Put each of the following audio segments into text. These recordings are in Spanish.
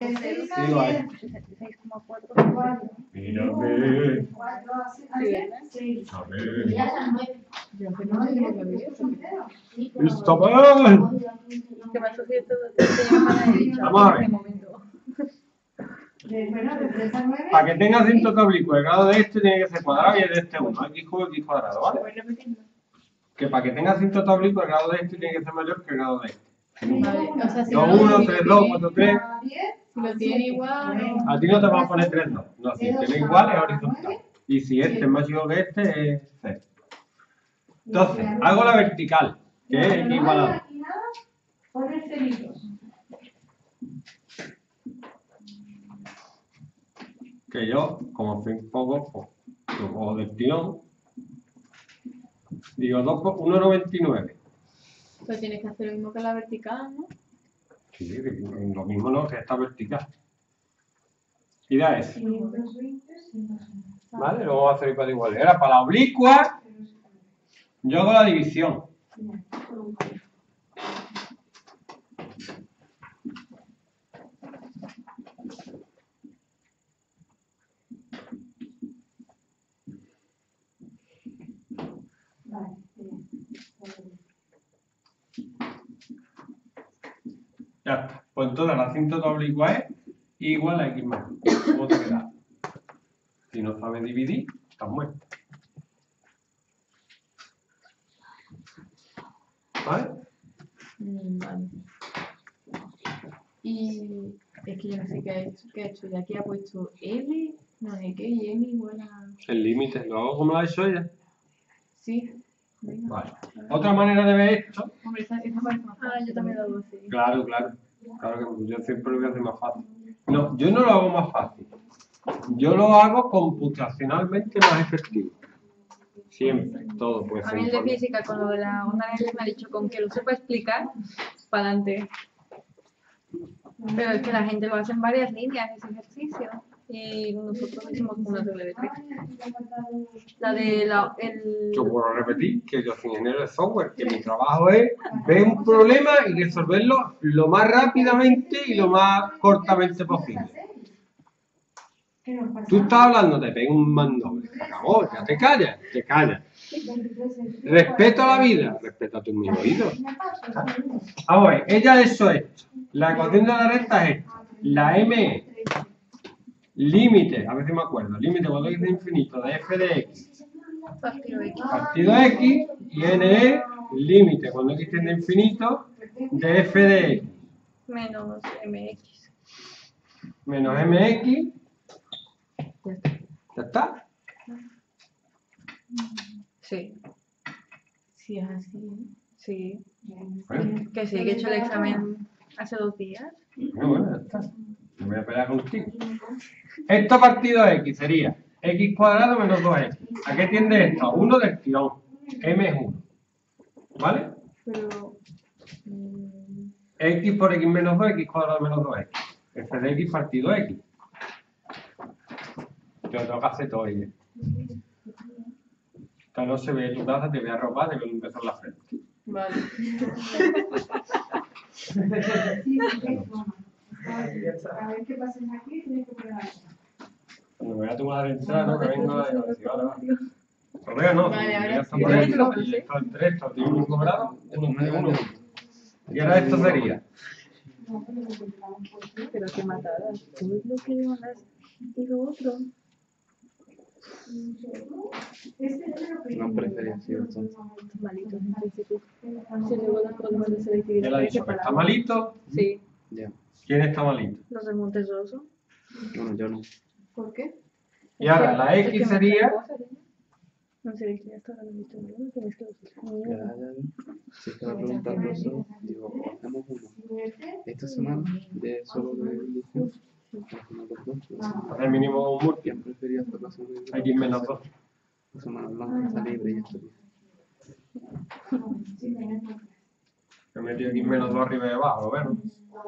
Digo ahí. 66,4. Mírame. Sí. A ver. Yo que no sé qué me había hecho. ¡Está mal! Que me ha sucedido todo el tema de dicho. Vamos a ver. En momento. Para que tenga asíntota oblicuo, el grado de este tiene que ser cuadrado y el de este 1. X cubo, X cuadrado, ¿vale? Que para que tenga asíntota oblicuo, el grado de este tiene que ser mayor que el grado de este. Vale, o sea, si 2, no, 1, 3, 2, 4, 3. si lo tiene igual, no. A ti no te van a poner 3, 2. No, si tiene igual es horizontal. Y si este es más chico que este, es 0. Entonces, hago la vertical, que es X igual a 2. Que yo, como soy un poco, pues, lo cojo del tirón. Digo 2 por 1,99. Pues tienes que hacer lo mismo que la vertical, ¿no? Sí, lo mismo no, que esta vertical. Y da eso. ¿Vale? Luego voy a hacer para igual. Ahora, para la oblicua, yo hago la división. Ya está. Pues entonces la asíntota oblicua es igual a X más. ¿Cómo te queda? Si no sabes dividir, estás muerto. ¿Vale? Vale. Y es que yo no sé qué ha hecho. Y aquí ha puesto M, no sé qué, y M igual a... El límite, ¿lo hago como lo ha hecho ella? Sí. Venga. Vale. Otra manera de ver esto. Hombre, esa parece más fácil. Ah, yo también lo hago así. Claro, claro. Claro que yo siempre lo voy a hacer más fácil. No, yo no lo hago más fácil. Yo lo hago computacionalmente más efectivo. Siempre, todo puede A ser mí el de informado. física, con lo de la onda energía, me ha dicho con que lo sepa explicar, para adelante. Pero es que la gente lo hace en varias líneas, ese ejercicio. Y nosotros lo hicimos con una doble de tres. La de Yo puedo repetir que yo soy ingeniero de software, que mi trabajo es ver un problema y resolverlo lo más rápidamente y lo más cortamente posible. Tú estás hablando, te pego un mando, se acabó, ya te callas, te callas. Respeto a la vida, respeta tus mis oídos. Vamos a ver, ella eso es esto. La ecuación de la recta es esta. La M es límite, a ver si me acuerdo, límite cuando x es infinito de f de x partido x y n es límite cuando x tiende a infinito de f de x menos mx. menos mx. ¿Ya está? Sí. Sí, es así. Sí. Bueno, Que sí, que he hecho el examen hace 2 días. bueno, ya está. Me voy a pelear contigo. Esto partido de x sería x cuadrado menos 2x. ¿A qué tiende esto? A 1 del tirón. M es 1. ¿Vale? Pero... X por x menos 2, x cuadrado menos 2x. F de x partido x. Yo tengo que hacer todo ello. Esta no se ve tu taza, te voy a robar, te voy a empezar la frente. Vale. A ver qué pasa aquí, tienes que poner algo. Cuando me voy a tomar el entrada, que vengo a decir, ahora va. Correa no, Vale, ahora ya está sí. por ahí. Esto lo pensé. Y esto el 3, esto tiene 1 grado, 1. Y ahora esto sería. Pero qué matada. Todo es lo que mandas y lo otro. No prefería ser esto. Malito, en principio. Si luego los problemas de selectividad. ¿Quién le ha dicho que está malito? Sí. Ya. ¿Quién está malito? Los del Montesoso. Bueno, yo no. ¿Por qué? Y ahora la Es X que sería. no sé, ya está ahora visto, ¿no? Que mezclas. Ya. Si es que la pregunta al profesor, digo, hacemos uno. Esta semana, de solo de inducción, hacemos los dos. El mínimo un multi. ¿Quién prefería hacer la semana de X menos 2. La semana blanca está libre y ya estaría. He metido X menos 2 arriba y abajo, ¿lo ven?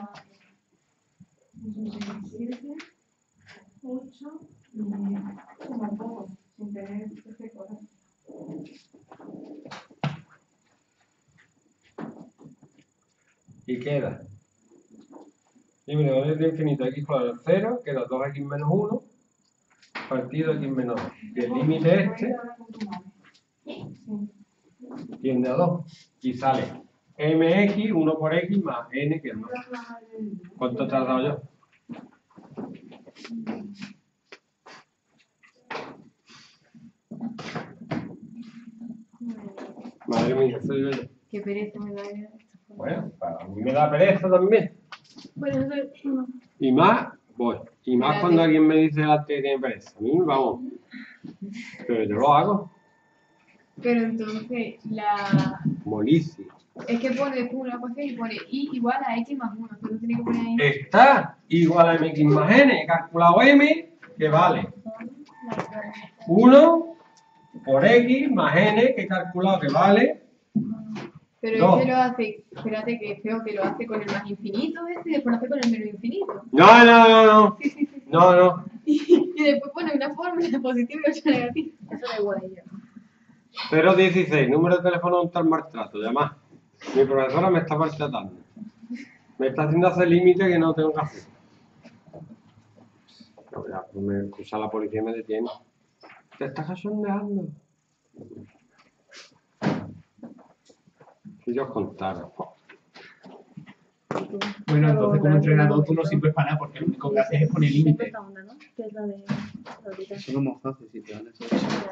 8, como poco, sin tener este color. Y queda Límite con x de infinito x igual a 0, queda 2x menos 1, partido x menos 2. Y el límite este tiende a 2. Y sale mx, 1 por x más n, que es 2. ¿Cuánto te has dado yo? Madre mía, soy yo. Qué pereza me da esto. Bueno, a mí me da pereza también. Bueno, no. Y más, voy. Y más cuando alguien me dice delante que tiene pereza. A mí, vamos. Pero yo lo hago. Pero entonces, la... Molísimo. Es que pone una ecuación y pone y igual a x más 1. Pero tiene que poner ahí. Está igual a mx más n. He calculado m, que vale 1 por x más n, que he calculado que vale. Pero No. es que lo hace, espérate que es feo que lo hace con el más infinito y después lo hace con el menos infinito. No. No. Y después pone una fórmula positiva y otra negativa. Eso da igual a ella. 016, número de teléfono de un tal maltrato, llama. Mi profesora me está maltratando. Me está haciendo hacer límite que no tengo que hacer. No, ya, pues me cruza la policía y me detiene. Te estás cachondeando. Si yo os contara. Bueno, entonces como entrenador tú no sirves para nada porque lo único que haces es poner límite. Esta onda, ¿no? Que es la de ahorita. Eso no es más fácil si te dan eso.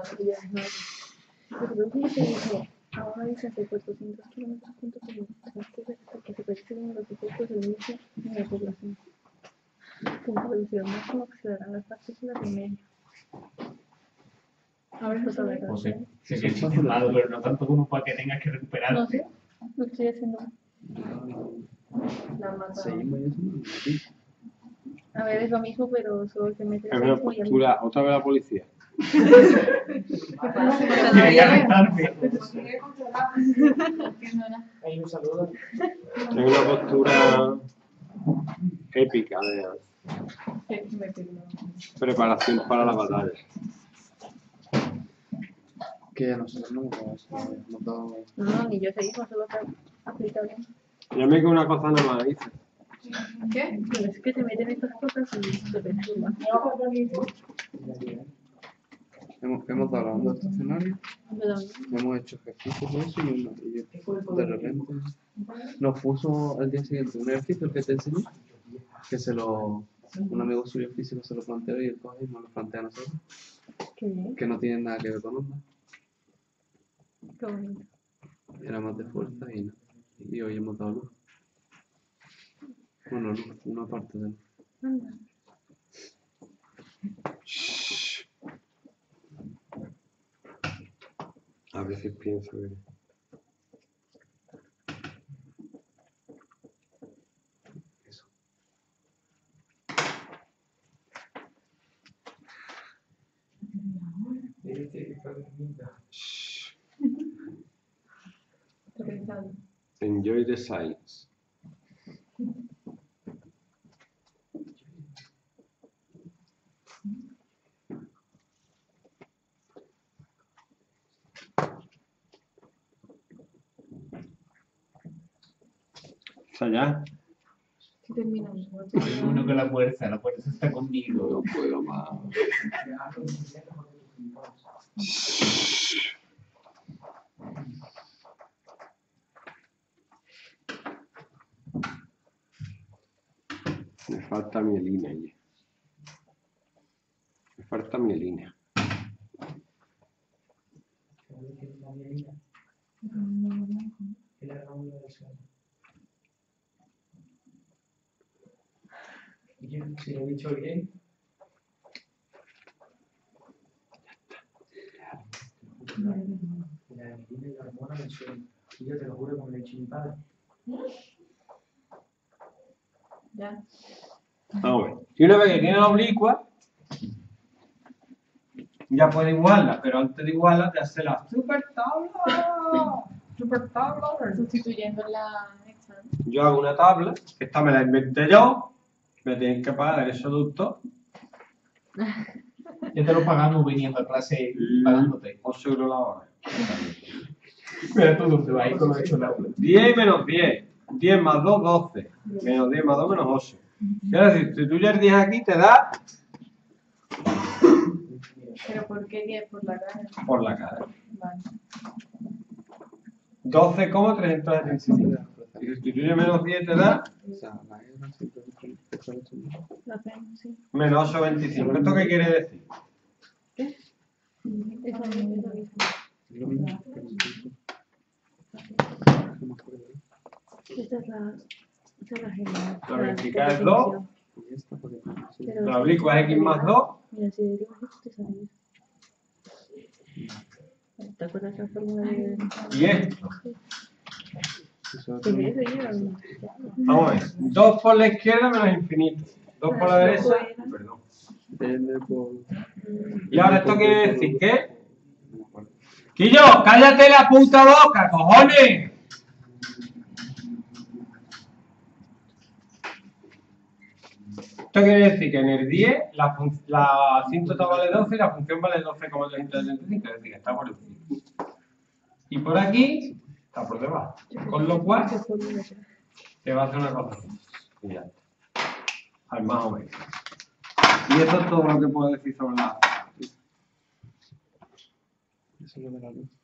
Pero que se dice, ahora dice hace 400 kilómetros juntos con el que se perciben los efectos del mismo en la población. Con la velocidad máxima que se darán las partículas de medio. Ahora eso sabe. O sea, sé que es informado, pero no tanto como para que tengas que recuperar. No sé, lo estoy haciendo. La mata. Seguimos y eso no es así. A ver, es lo mismo, pero solo se mete Es una postura, otra vez la policía. Tiene que arrestarme. Hay un saludo. Es una postura épica de preparación para la batalla. Que a nosotros no hemos dado... No, ni yo seguimos, solo que aplica bien. Yo me quedo una cosa nada más, dice. ¿Qué? Pero es que te meten estas cosas y se perturban. Hemos dado la onda estacionaria, Pero hemos hecho ejercicios de eso y de repente nos puso al día siguiente un ejercicio, el que te enseñé, que un amigo suyo físico se lo planteó y el coge y nos lo plantea a nosotros, qué bien, que no tiene nada que ver con onda, qué bonito. era más de fuerza y hoy hemos dado luz. Bueno, luz, una parte de luz. Anda. A veces pienso que... Eso. Estoy pensando. Enjoy the silence. ¿Ya? Si terminamos. Uno con la fuerza está conmigo. No puedo más. Me falta mielina allí. Me falta mielina. Si lo he dicho bien. La mielina y la hormona del sueño. Y yo te lo juro como le he dicho a mi padre. Ya. Vamos a ver. Y una vez que tiene la oblicua, ya puede igualarla, pero antes de igualarla, te hace la super tabla. Super tabla. Sustituyendo la esta, ¿no? Yo hago una tabla, esta me la inventé yo, me tienen que pagar el gasoducto, Ya te lo pagamos viniendo a clase pagándote. 8 euros la hora. Pero tú dónde vas ahí con lo hecho el aula. 10 menos 10. 10 más 2, 12. Menos 10 más 2, menos 8. Y ahora si sustituyes 10 aquí te da ¿Pero por qué 10 por la cara? por la cara. Vale. 12,375. Y si sustituye menos 10 te da O sea, la era siempre es La pena, sí. menos 8,25. ¿Esto qué quiere decir? ¿Qué? Eso es lo mismo. lo mismo. No me acuerdo. Esta es la general. La vertical es 2, Y esta porque Pero la oblicua es x más 2. mira, si derivas esto te sale eso. ¿Te acuerdas de la fórmula de...? Y esto. eso es ¿Qué es eso? Yo no. Vamos a ver. 2 por la izquierda menos infinito. 2 por la derecha. Perdón. N por... Y ahora esto quiere decir que... No me acuerdo. ¡Quillo, cállate la puta boca, cojones! Esto quiere decir que en el 10 la asíntota vale 12 y la función vale 12,375, es decir, que está por encima. Y por aquí está por debajo. Con lo cual, te va a hacer una cosa así. Y ya está. Al más o menos. Y eso es todo lo que puedo decir sobre la... Eso es lo de la luz.